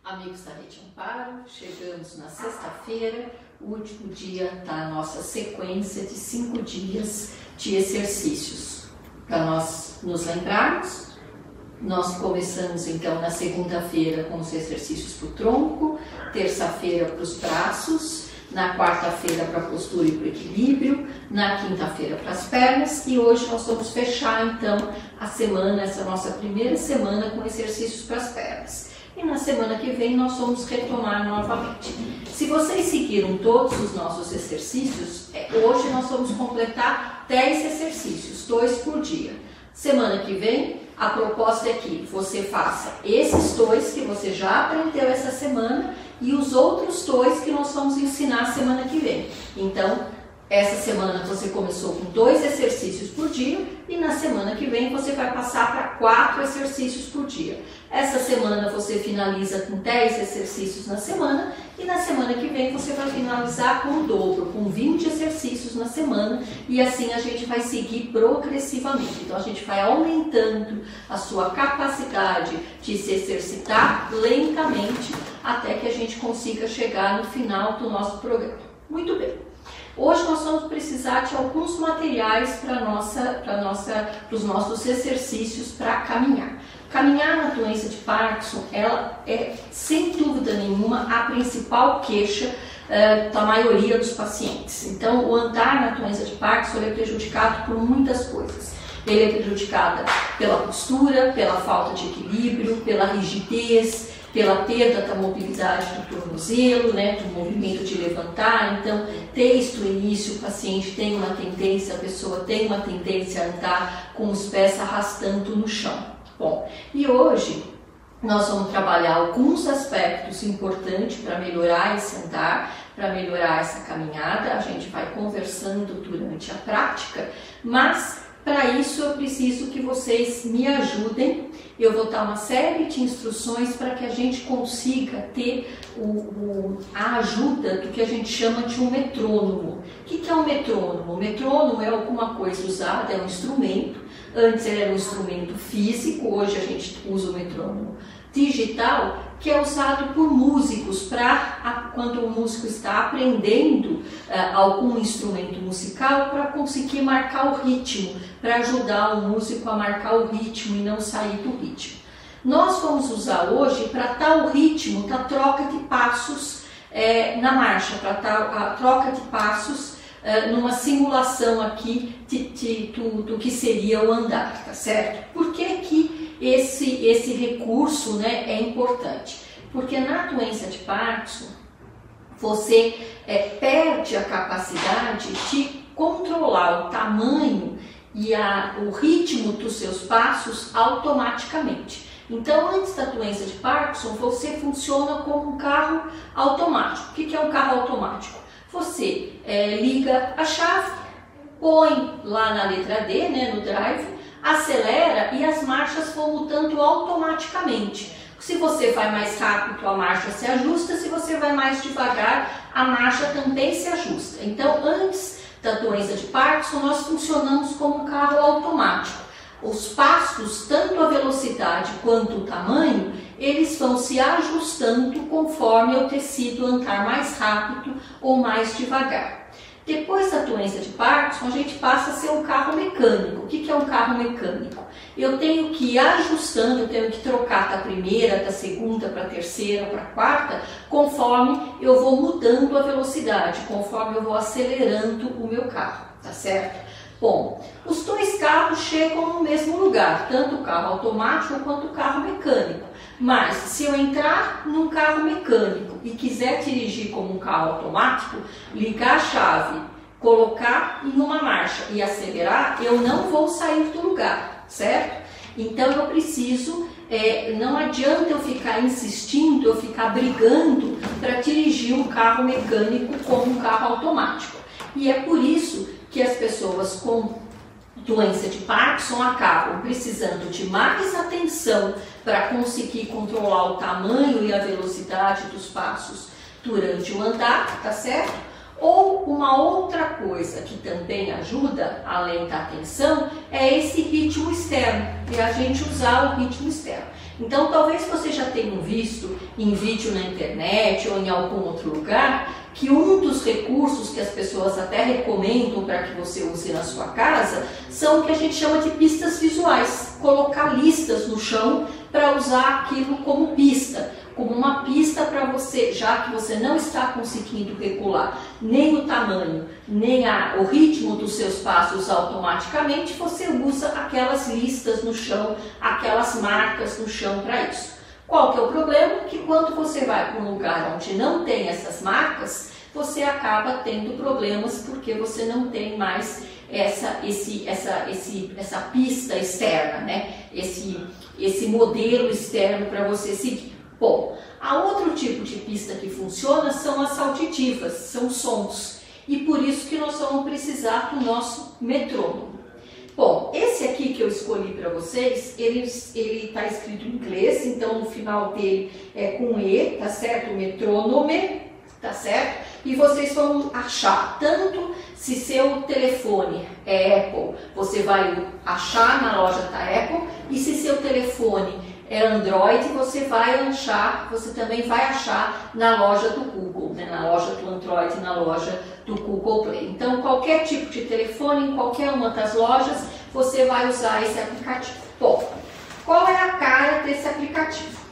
Amigos da Rede Amparo, chegamos na sexta-feira, o último dia da nossa sequência de 5 dias de exercícios. Para nós nos lembrarmos, nós começamos então na segunda-feira com os exercícios para o tronco, terça-feira para os braços, na quarta-feira para a postura e para o equilíbrio, na quinta-feira para as pernas e hoje nós vamos fechar então a semana, essa nossa primeira semana com exercícios para as pernas. E na semana que vem nós vamos retomar novamente. Se vocês seguiram todos os nossos exercícios, hoje nós vamos completar 10 exercícios, 2 por dia. Semana que vem, a proposta é que você faça esses 2 que você já aprendeu essa semana e os outros 2 que nós vamos ensinar semana que vem. Então, essa semana você começou com 2 exercícios por dia e na semana que vem você vai passar para 4 exercícios por dia. Essa semana você finaliza com 10 exercícios na semana e na semana que vem você vai finalizar com o dobro, com 20 exercícios na semana e assim a gente vai seguir progressivamente. Então a gente vai aumentando a sua capacidade de se exercitar lentamente até que a gente consiga chegar no final do nosso programa. Muito bem. Hoje nós vamos precisar de alguns materiais para os nossos exercícios para caminhar. Caminhar na doença de Parkinson, ela é, sem dúvida nenhuma, a principal queixa da maioria dos pacientes. Então, o andar na doença de Parkinson é prejudicado por muitas coisas. Ele é prejudicado pela postura, pela falta de equilíbrio, pela rigidez, pela perda da mobilidade do tornozelo, do movimento de levantar. Então, desde o início, o paciente tem uma tendência, a pessoa tem uma tendência a andar com os pés arrastando no chão. Bom, e hoje nós vamos trabalhar alguns aspectos importantes para melhorar esse andar, para melhorar essa caminhada. A gente vai conversando durante a prática, mas para isso eu preciso que vocês me ajudem. Eu vou dar uma série de instruções para que a gente consiga ter a ajuda do que a gente chama de um metrônomo. O que é um metrônomo? O metrônomo é alguma coisa usada, é um instrumento. Antes ele era um instrumento físico, hoje a gente usa o metrônomo digital, que é usado por músicos para, quando o músico está aprendendo algum instrumento musical, para conseguir marcar o ritmo, para ajudar o músico a marcar o ritmo e não sair do ritmo. Nós vamos usar hoje para tal ritmo, da troca de passos na marcha, para a troca de passos numa simulação aqui do que seria o andar, tá certo? Por que que esse recurso é importante? Porque na doença de Parkinson, você perde a capacidade de controlar o tamanho e o ritmo dos seus passos automaticamente. Então, antes da doença de Parkinson, você funciona como um carro automático. O que é um carro automático? Você liga a chave, põe lá na letra D, no drive, acelera e as marchas vão mudando automaticamente. Se você vai mais rápido, a marcha se ajusta, se você vai mais devagar, a marcha também se ajusta. Então, antes da doença de Parkinson, nós funcionamos como um carro automático. Os passos, tanto a velocidade quanto o tamanho, eles vão se ajustando conforme o tecido andar mais rápido ou mais devagar. Depois da doença de Parkinson, a gente passa a ser um carro mecânico. O que é um carro mecânico? Eu tenho que ir ajustando, eu tenho que trocar da primeira, da segunda para a terceira, para a quarta, conforme eu vou mudando a velocidade, conforme eu vou acelerando o meu carro, tá certo? Bom, os 2 carros chegam no mesmo lugar, tanto o carro automático quanto o carro mecânico. Mas se eu entrar num carro mecânico e quiser dirigir como um carro automático, ligar a chave, colocar em uma marcha e acelerar, eu não vou sair do lugar, certo? Então eu preciso, não adianta eu ficar insistindo, eu ficar brigando para dirigir um carro mecânico como um carro automático. E é por isso que as pessoas com doença de Parkinson acabam precisando de mais atenção para conseguir controlar o tamanho e a velocidade dos passos durante o andar, tá certo? Ou uma outra coisa que também ajuda, além da atenção, é esse ritmo externo, e a gente usar o ritmo externo. Então, talvez você já tenha visto em vídeo na internet ou em algum outro lugar que um dos recursos que as pessoas até recomendam para que você use na sua casa são o que a gente chama de pistas visuais. Colocar listas no chão para usar aquilo como pista. Como uma pista para você, já que você não está conseguindo regular nem o tamanho, nem o ritmo dos seus passos automaticamente, você usa aquelas listas no chão, aquelas marcas no chão para isso. Qual que é o problema? Que quando você vai para um lugar onde não tem essas marcas, você acaba tendo problemas porque você não tem mais essa pista externa, né? Esse modelo externo para você seguir. Bom, há outro tipo de pista que funciona são as auditivas, são sons. E por isso que nós vamos precisar do nosso metrônomo. Bom, esse aqui que eu escolhi para vocês, ele está escrito em inglês, então no final dele é com E, tá certo? Metrônome, tá certo? E vocês vão achar, tanto se seu telefone é Apple, você vai achar na loja da Apple, e se seu telefone é Android, você também vai achar na loja do Google, né? Na loja do Android, na loja do Google Play. Então, qualquer tipo de telefone, em qualquer uma das lojas, você vai usar esse aplicativo. Bom, qual é a cara desse aplicativo?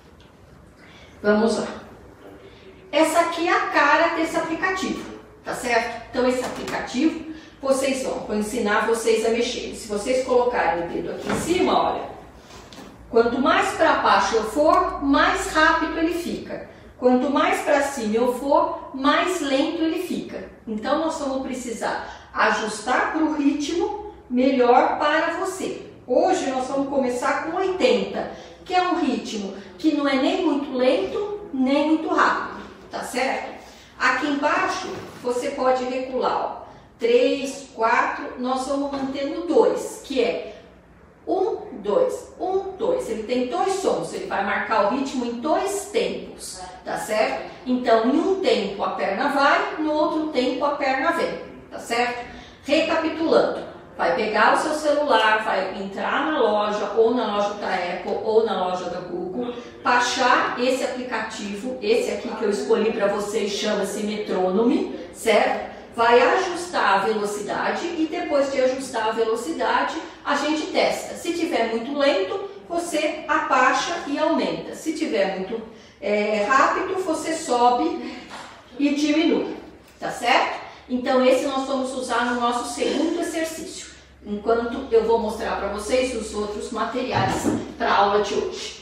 Vamos lá. Essa aqui é a cara desse aplicativo, tá certo? Então, esse aplicativo, vou ensinar vocês a mexer. Se vocês colocarem o dedo aqui em cima, olha, quanto mais para baixo eu for, mais rápido ele fica. Quanto mais para cima eu for, mais lento ele fica. Então, nós vamos precisar ajustar para o ritmo melhor para você. Hoje nós vamos começar com 80, que é um ritmo que não é nem muito lento, nem muito rápido, tá certo? Aqui embaixo, você pode regular, ó, 3, 4, nós vamos manter no 2, que é 1, 2, 1, 2. Ele tem 2 sons, ele vai marcar o ritmo em 2 tempos, tá certo? Então, em um tempo a perna vai, no outro tempo a perna vem, tá certo? Recapitulando, vai pegar o seu celular, vai entrar na loja, ou na loja da Apple, ou na loja da Google, baixar esse aplicativo, esse aqui que eu escolhi para vocês, chama-se Metrônome, certo? Vai ajustar a velocidade e depois de ajustar a velocidade, a gente testa. Se tiver muito lento, você abaixa e aumenta. Se tiver muito rápido, você sobe e diminui, tá certo? Então, esse nós vamos usar no nosso segundo exercício, enquanto eu vou mostrar para vocês os outros materiais para a aula de hoje.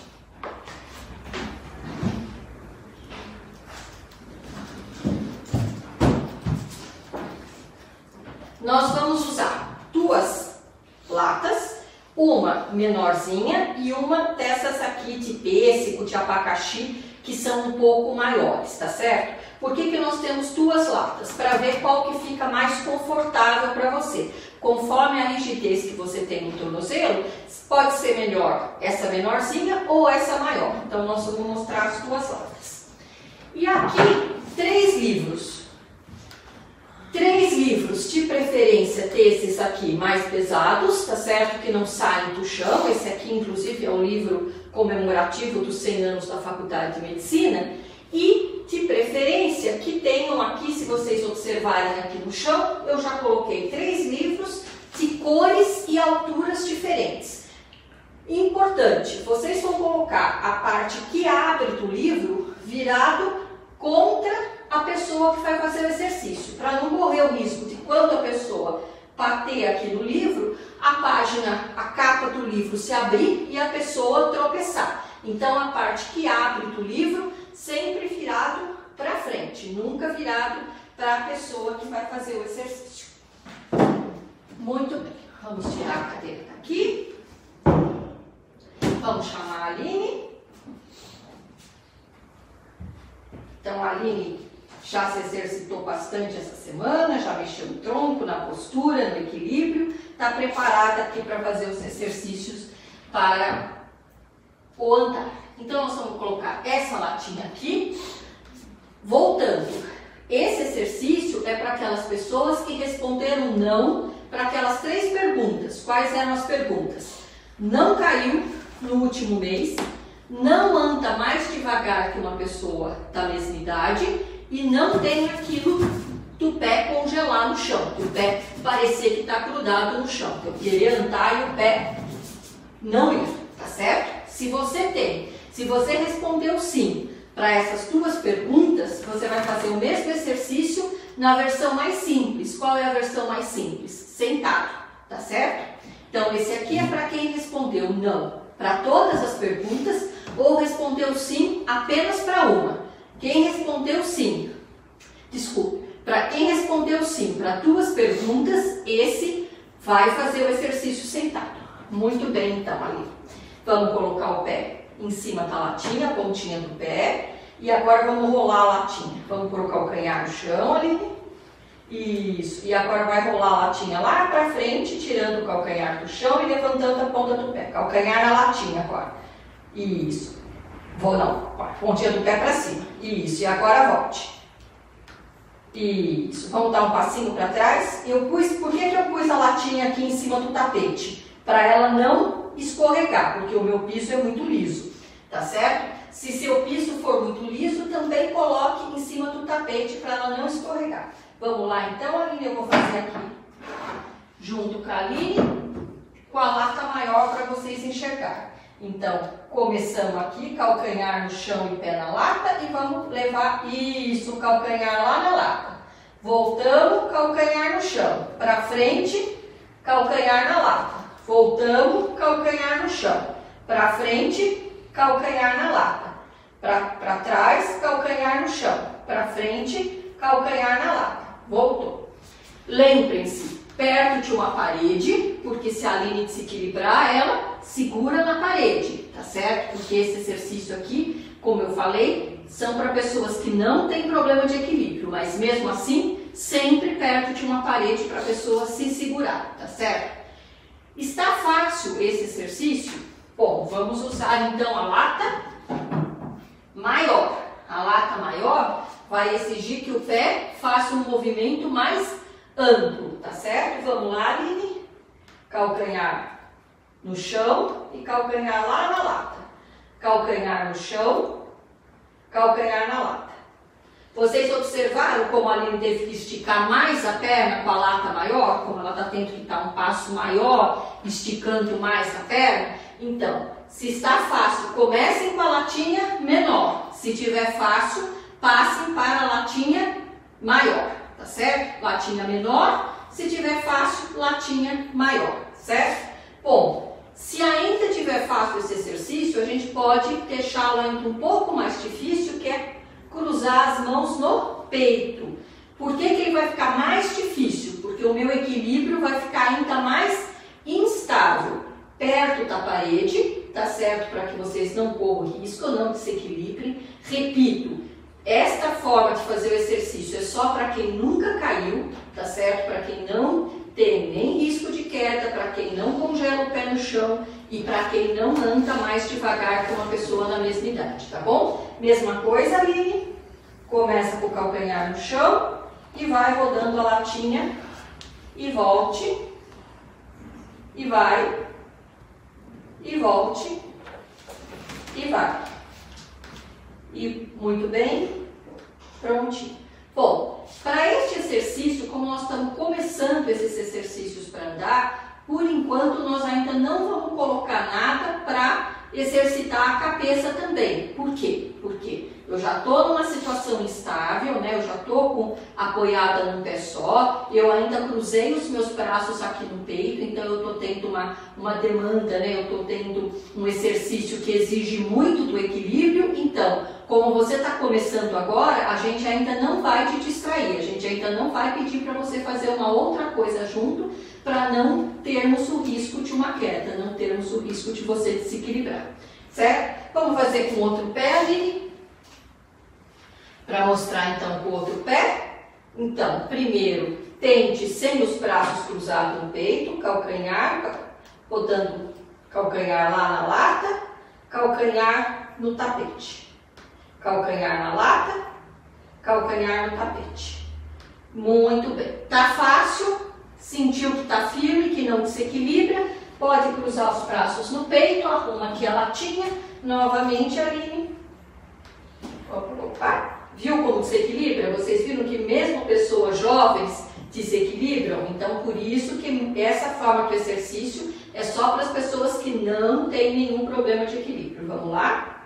Nós vamos usar 2 latas, uma menorzinha e uma dessas aqui de pêssego, de abacaxi, que são um pouco maiores, tá certo? Por que nós temos 2 latas? Para ver qual que fica mais confortável para você. Conforme a rigidez que você tem no tornozelo, pode ser melhor essa menorzinha ou essa maior. Então, nós vamos mostrar as 2 latas. E aqui, 3 livros. 3 livros, de preferência desses aqui mais pesados, tá certo? Que não saem do chão. Esse aqui, inclusive, é um livro comemorativo dos 100 anos da Faculdade de Medicina. E, de preferência, que tenham aqui, se vocês observarem aqui no chão, eu já coloquei 3 livros de cores e alturas diferentes. Importante, vocês vão colocar a parte que abre do livro virado contra a pessoa que vai fazer o exercício, para não correr o risco de quando a pessoa bater aqui no livro, a página, a capa do livro se abrir e a pessoa tropeçar. Então, a parte que abre do livro sempre virado para frente, nunca virado para a pessoa que vai fazer o exercício. Muito bem, vamos tirar a cadeira daqui. Vamos chamar a Aline. Então, a Aline já se exercitou bastante essa semana, já mexeu no tronco, na postura, no equilíbrio, está preparada aqui para fazer os exercícios para o andar. Então, nós vamos colocar essa latinha aqui. Voltando, esse exercício é para aquelas pessoas que responderam não para aquelas 3 perguntas. Quais eram as perguntas? Não caiu, no último mês, não anda mais devagar que uma pessoa da mesma idade e não tem aquilo do pé congelar no chão, do pé parecer que está grudado no chão. Eu querer andar e o pé não ir, tá certo? Se você respondeu sim para essas duas perguntas, você vai fazer o mesmo exercício na versão mais simples. Qual é a versão mais simples? Sentado, tá certo? Então, esse aqui é para quem respondeu não para todas as perguntas ou respondeu sim apenas para uma. Quem respondeu sim, para quem respondeu sim para duas perguntas, esse vai fazer o exercício sentado. Muito bem, então, ali. Vamos colocar o pé em cima da latinha, a pontinha do pé. E agora vamos rolar a latinha. Vamos colocar o calcanhar no chão ali. Isso. E agora vai rolar a latinha lá para frente, tirando o calcanhar do chão e levantando a ponta do pé. Calcanhar na latinha agora. Isso. Pontinha do pé para cima. Isso. E agora volte. Isso. Vamos dar um passinho para trás. Por que eu pus a latinha aqui em cima do tapete? Para ela não escorregar, porque o meu piso é muito liso. Tá certo? Se seu piso for muito liso, também coloque em cima do tapete para ela não escorregar. Vamos lá então, Aline, eu vou fazer aqui junto com a Aline, com a lata maior para vocês enxergarem. Então, começamos aqui, calcanhar no chão e pé na lata e vamos levar isso, calcanhar lá na lata. Voltamos, calcanhar no chão, para frente, calcanhar na lata. Voltamos, calcanhar no chão, para frente, calcanhar na lata. Para trás, calcanhar no chão, para frente, calcanhar na lata. Voltou. Lembrem-se, perto de uma parede, porque se a Aline desequilibrar, ela segura na parede, tá certo? Porque esse exercício aqui, como eu falei, são para pessoas que não têm problema de equilíbrio, mas mesmo assim, sempre perto de uma parede para a pessoa se segurar, tá certo? Está fácil esse exercício? Bom, vamos usar então a lata maior. A lata maior vai exigir que o pé faça um movimento mais amplo, tá certo? Vamos lá, Aline. Calcanhar no chão e calcanhar lá na lata. Calcanhar no chão, calcanhar na lata. Vocês observaram como a Aline teve que esticar mais a perna com a lata maior? Como ela está tendo que dar um passo maior, esticando mais a perna? Então, se está fácil, comecem com a latinha menor. Se tiver fácil, passem para a latinha maior, tá certo? Latinha menor, se tiver fácil, latinha maior, certo? Bom, se ainda tiver fácil esse exercício, a gente pode deixá-lo ainda um pouco mais difícil, que é cruzar as mãos no peito. Por que ele vai ficar mais difícil? Porque o meu equilíbrio vai ficar ainda mais instável. Perto da parede, tá certo? Para que vocês não corram risco, não desequilibrem. Repito, esta forma de fazer o exercício é só para quem nunca caiu, tá certo? Para quem não tem nem risco de queda, para quem não congela o pé no chão e para quem não anda mais devagar que uma pessoa na mesma idade, tá bom? Mesma coisa, Aline. Começa com o calcanhar no chão e vai rodando a latinha e volte. E vai. E volte. E vai. E muito bem. Prontinho. Bom, para este exercício, como nós estamos começando esses exercícios para andar, por enquanto nós ainda não vamos colocar nada para exercitar a cabeça também. Por quê? Porque eu já estou numa situação instável, né? Eu já estou apoiada num pé só, eu ainda cruzei os meus braços aqui no peito, então eu estou tendo uma demanda, né? Eu estou tendo um exercício que exige muito do equilíbrio. Então, como você está começando agora, a gente ainda não vai te distrair, a gente ainda não vai pedir para você fazer uma outra coisa junto, para não termos o risco de uma queda, não termos o risco de você desequilibrar, certo? Vamos fazer com o outro pé, Aline, para mostrar então com o outro pé. Então, primeiro, tente sem os braços cruzados no peito, calcanhar, botando calcanhar lá na lata, calcanhar no tapete. Calcanhar na lata, calcanhar no tapete. Muito bem. Tá fácil? Sentiu que está firme, que não desequilibra? Pode cruzar os braços no peito, arruma aqui a latinha, novamente, Aline. Opa. Viu como se equilibra? Vocês viram que mesmo pessoas jovens desequilibram? Então, por isso que essa forma do exercício é só para as pessoas que não têm nenhum problema de equilíbrio. Vamos lá?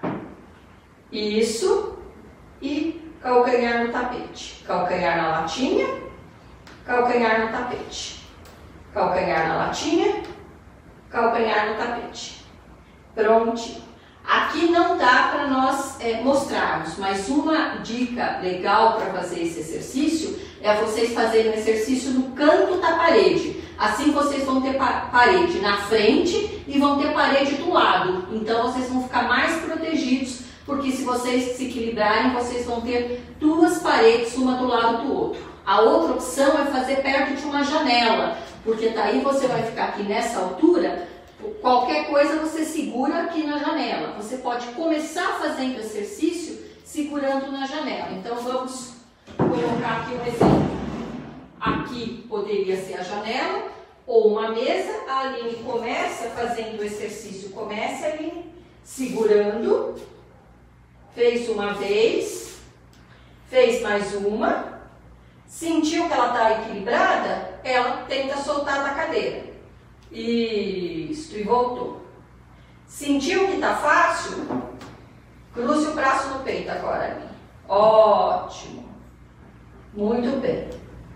Isso. E calcanhar no tapete. Calcanhar na latinha. Calcanhar no tapete. Calcanhar na latinha. Calcanhar no tapete. Prontinho. Aqui não dá para nós mostrarmos, mas uma dica legal para fazer esse exercício é vocês fazerem o exercício no canto da parede. Assim vocês vão ter parede na frente e vão ter parede do lado. Então vocês vão ficar mais protegidos, porque se vocês se equilibrarem, vocês vão ter duas paredes, uma do lado do outro. A outra opção é fazer perto de uma janela, porque daí você vai ficar aqui nessa altura. Qualquer coisa você segura aqui na janela. Você pode começar fazendo exercício segurando na janela. Então vamos colocar aqui um exemplo. Aqui poderia ser a janela ou uma mesa. A Aline começa fazendo o exercício. Comece, Aline, segurando. Fez uma vez. Fez mais uma. Sentiu que ela está equilibrada? Ela tenta soltar da cadeira. Isso, e voltou. Sentiu que tá fácil? Cruze o braço no peito agora, Aline. Ótimo. Muito bem.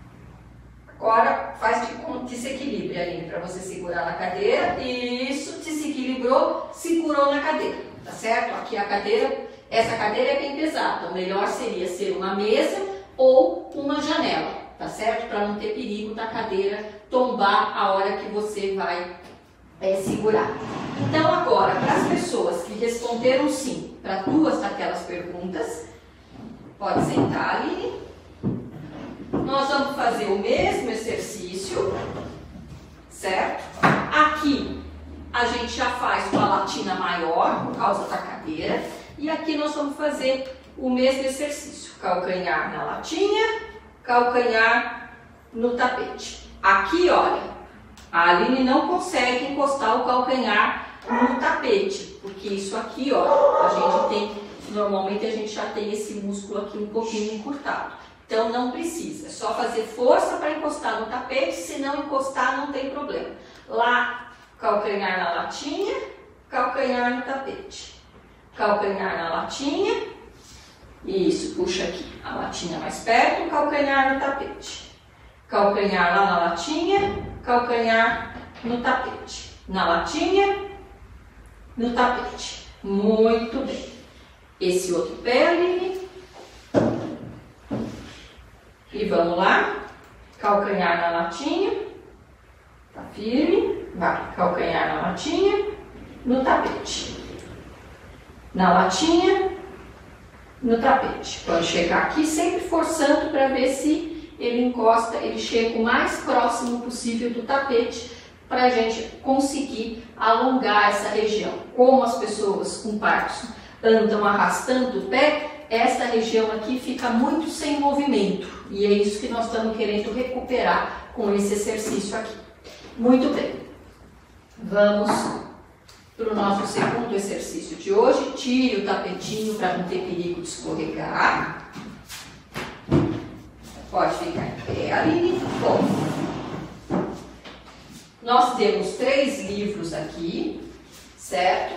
Agora faz de desequilíbrio, Aline, para você segurar na cadeira. Isso, desequilibrou, segurou na cadeira, tá certo? Aqui a cadeira, essa cadeira é bem pesada. O melhor seria ser uma mesa ou uma janela, tá certo? Para não ter perigo da cadeira tombar a hora que você vai segurar. Então agora, para as pessoas que responderam sim para duas daquelas perguntas, pode sentar, Aline. Nós vamos fazer o mesmo exercício, certo? Aqui a gente já faz com a latina maior por causa da cadeira, e aqui nós vamos fazer o mesmo exercício. Calcanhar na latinha, calcanhar no tapete. Aqui, olha, a Aline não consegue encostar o calcanhar no tapete, porque isso aqui, ó, a gente tem, normalmente a gente já tem esse músculo aqui um pouquinho encurtado. Então não precisa, é só fazer força para encostar no tapete, se não encostar não tem problema. Lá, calcanhar na latinha, calcanhar no tapete. Calcanhar na latinha, isso, puxa aqui, a latinha mais perto, calcanhar no tapete. Calcanhar lá na latinha, calcanhar no tapete. Na latinha, no tapete. Muito bem. Esse outro pé, Aline. E vamos lá. Calcanhar na latinha. Tá firme. Vai. Calcanhar na latinha, no tapete. Na latinha, no tapete. Quando chegar aqui, sempre forçando para ver se ele encosta, ele chega o mais próximo possível do tapete para a gente conseguir alongar essa região. Como as pessoas com Parkinson andam arrastando o pé, essa região aqui fica muito sem movimento. E é isso que nós estamos querendo recuperar com esse exercício aqui. Muito bem. Vamos para o nosso segundo exercício de hoje. Tire o tapetinho para não ter perigo de escorregar. Pode ficar em pé, Aline. Bom, nós temos 3 livros aqui, certo?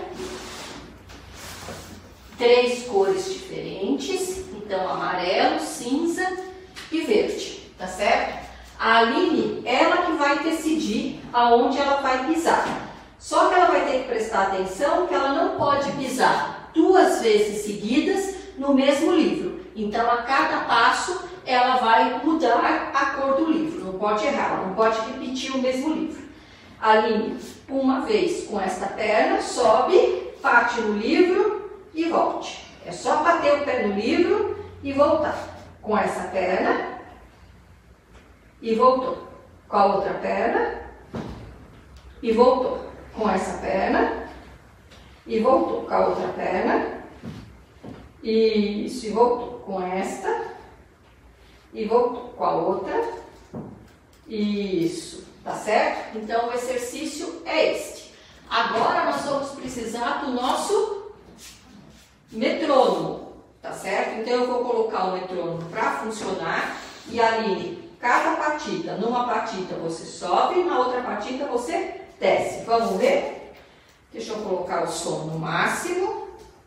3 cores diferentes, então amarelo, cinza e verde, tá certo? A Aline, ela que vai decidir aonde ela vai pisar. Só que ela vai ter que prestar atenção que ela não pode pisar 2 vezes seguidas no mesmo livro. Então, a cada passo, ela vai mudar a cor do livro. Não pode errar, ela não pode repetir o mesmo livro. Aline, uma vez com esta perna, sobe, bate no livro e volte. É só bater o pé no livro e voltar. Com essa perna e voltou. Com a outra perna e voltou. Com essa perna e voltou. Com a outra perna. Isso, e voltou. Com esta e voltou. Com a outra Isso, tá certo? Então o exercício é este. Agora nós vamos precisar do nosso metrônomo, tá certo? Então eu vou colocar o metrônomo para funcionar e ali, cada patita, numa patita você sobe, na outra patita você desce. Vamos ver? Deixa eu colocar o som no máximo.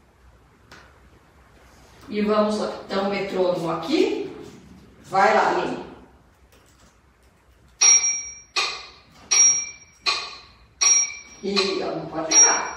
E vamos lá. Então o metrônomo aqui. Vai lá, Aline. E não pode errar.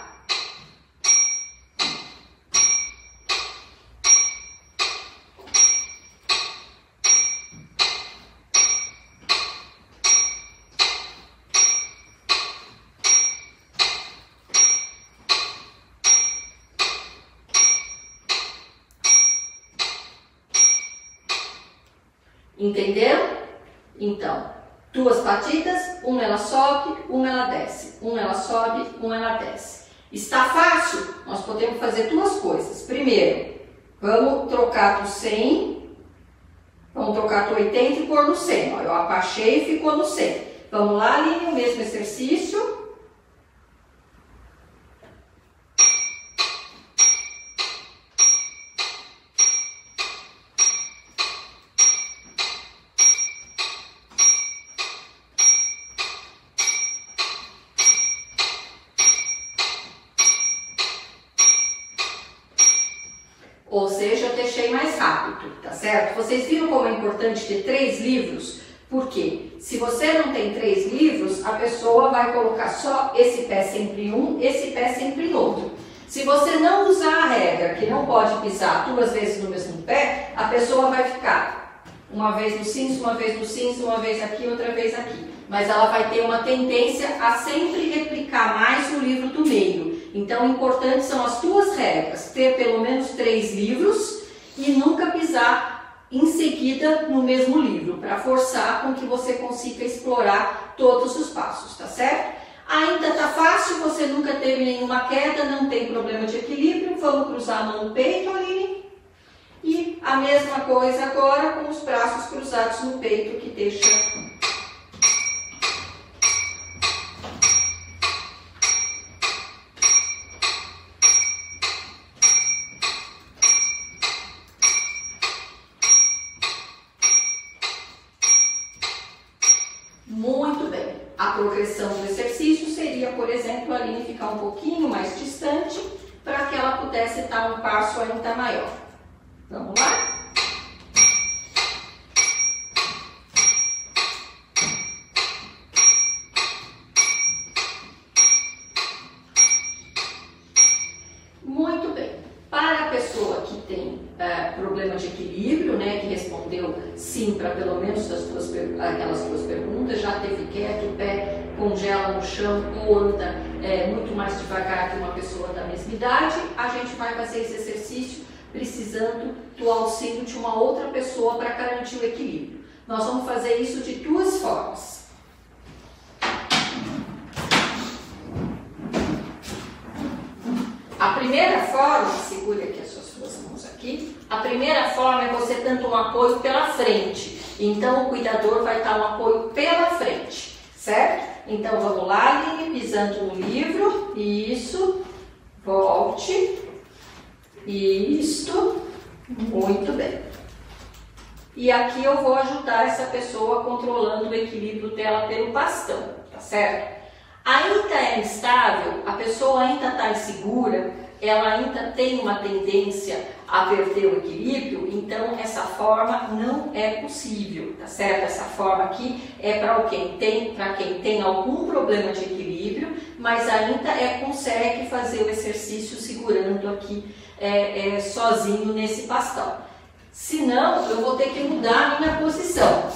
Entenderam? Então, duas patitas, uma ela sobe, uma ela desce. Uma ela sobe, uma ela desce. Está fácil? Nós podemos fazer duas coisas. Primeiro, vamos trocar do 100, vamos trocar do 80 e pôr no 100. Ó, eu abaixei e ficou no 100. Vamos lá, Aline, o mesmo exercício. Ou seja, eu deixei mais rápido, tá certo? Vocês viram como é importante ter 3 livros? Porque se você não tem 3 livros, a pessoa vai colocar só esse pé sempre em um, esse pé sempre em outro. Se você não usar a regra que não pode pisar 2 vezes no mesmo pé, a pessoa vai ficar uma vez no cinzo, uma vez no cinzo, uma vez aqui, outra vez aqui. Mas ela vai ter uma tendência a sempre replicar mais o livro do meio. Então, o importante são as 2 regras, ter pelo menos 3 livros e nunca pisar em seguida no mesmo livro, para forçar com que você consiga explorar todos os passos, tá certo? Ainda tá fácil, você nunca teve nenhuma queda, não tem problema de equilíbrio, vamos cruzar a mão no peito, Aline. E a mesma coisa agora com os braços cruzados no peito, que deixa... Muito bem. A progressão do exercício seria, por exemplo, a Aline ficar um pouquinho mais distante para que ela pudesse dar um passo ainda maior. Vamos lá? Muito bem. Para a pessoa que tem problema de equilíbrio, né, que respondeu sim para pelo menos aquelas 2 perguntas, já teve queda, o pé congela no chão ou anda muito mais devagar que uma pessoa da mesma idade, a gente vai fazer esse exercício precisando do auxílio de uma outra pessoa para garantir o equilíbrio. Nós vamos fazer isso de 2 formas. A primeira forma, segure aqui as suas 2 mãos aqui, a primeira forma é você dando um apoio pela frente. Então o cuidador vai dar um apoio pela frente, certo? Então vamos lá, Aline, pisando no livro, isso, volte, isto, muito bem. E aqui eu vou ajudar essa pessoa controlando o equilíbrio dela pelo bastão, tá certo? Ainda é instável, a pessoa ainda está insegura, ela ainda tem uma tendência a perder o equilíbrio, então essa forma não é possível, tá certo? Essa forma aqui é para quem tem algum problema de equilíbrio, mas ainda consegue fazer o exercício segurando aqui sozinho nesse bastão. Senão, eu vou ter que mudar a minha posição.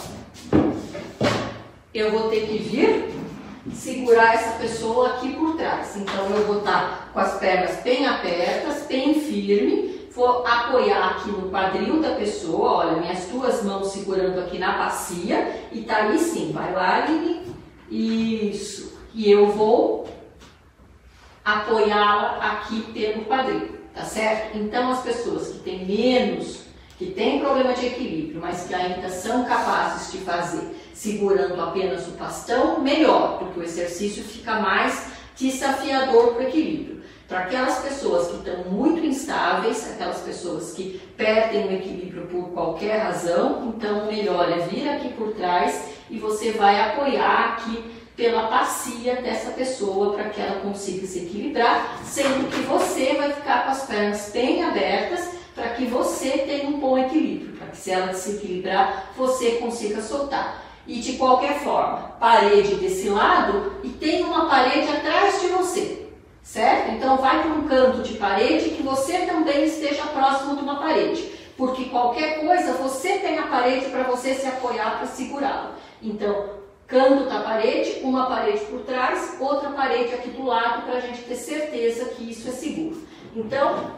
Eu vou ter que vir segurar essa pessoa aqui por trás. Então eu vou estar com as pernas bem abertas, bem firme, vou apoiar aqui no quadril da pessoa, olha, minhas 2 mãos segurando aqui na bacia, e tá aí sim, vai lá, Aline, isso, e eu vou apoiá-la aqui pelo quadril, tá certo? Então as pessoas que têm problema de equilíbrio, mas que ainda são capazes de fazer segurando apenas o bastão, melhor, porque o exercício fica mais desafiador para o equilíbrio. Para aquelas pessoas que estão muito instáveis, aquelas pessoas que perdem o equilíbrio por qualquer razão, então o melhor é vir aqui por trás e você vai apoiar aqui pela bacia dessa pessoa para que ela consiga se equilibrar, sendo que você vai ficar com as pernas bem abertas para que você tenha um bom equilíbrio, para que se ela se equilibrar, você consiga soltar. E de qualquer forma, parede desse lado e tem uma parede atrás de você, certo? Então vai para um canto de parede que você também esteja próximo de uma parede, porque qualquer coisa você tem a parede para você se apoiar para segurá-la. Então, canto da parede, uma parede por trás, outra parede aqui do lado para a gente ter certeza que isso é seguro. Então,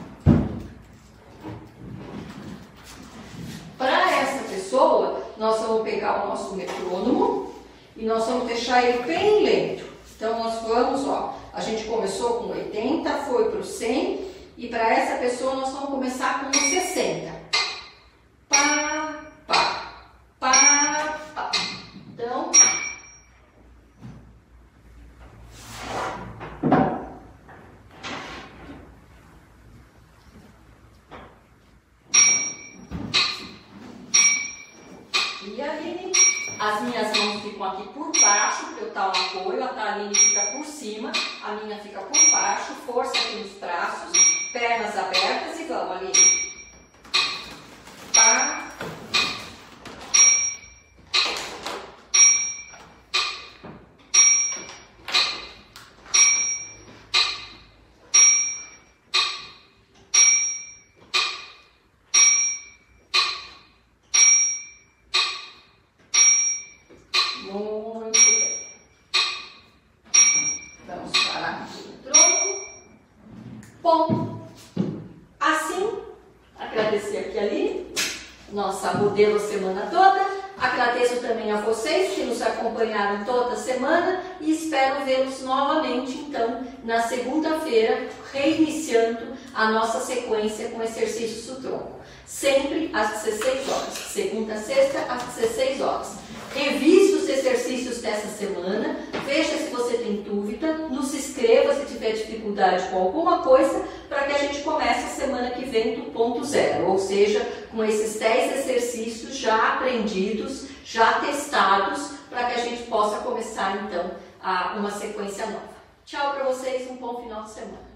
para essa pessoa, nós vamos pegar o nosso metrônomo e nós vamos deixar ele bem lento. Então, nós vamos, ó, a gente começou com 80, foi para o 100 e para essa pessoa nós vamos começar com 60. Pá, pá, pá, pá. Então, e a Aline, as minhas mãos ficam aqui por baixo, porque eu estou no apoio, a Aline fica por cima, a minha fica por baixo, força aqui nos braços, pernas abertas e vamos, Aline. Pá. Muito bem. Vamos parar aqui no tronco. Bom, assim, agradecer aqui ali, nossa modelo semana toda. Agradeço também a vocês que nos acompanharam toda semana e espero vê-los novamente, então, na segunda-feira, reiniciando a nossa sequência com exercícios do tronco. Sempre às 16 horas, segunda a sexta às 16 horas. Revise os exercícios dessa semana, veja se você tem dúvida, nos escreva se tiver dificuldade com alguma coisa, para que a gente comece a semana que vem do ponto zero, ou seja, com esses 10 exercícios já aprendidos, já testados, para que a gente possa começar então uma sequência nova. Tchau para vocês, um bom final de semana.